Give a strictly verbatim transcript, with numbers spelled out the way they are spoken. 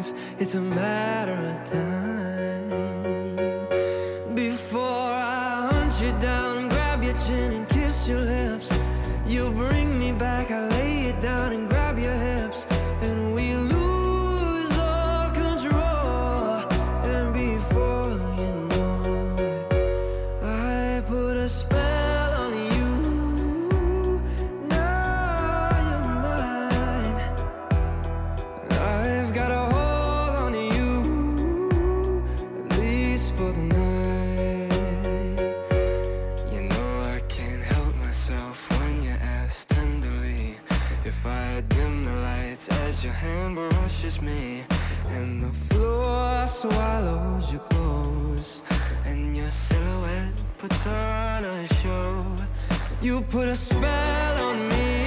songs. It's a matter of time before I hunt you down, grab your chin and kiss your lips. You bring me back, I lay it down and grab your hips, and we lose all control. And before you know it, I put a spell on you. Now you're mine. I've got a hold on you, at least for the night. You know I can't help myself when you ask tenderly if I dim the lights as your hand brushes me, and the floor swallows your clothes, and your silhouette puts on a show. You put a spell on me.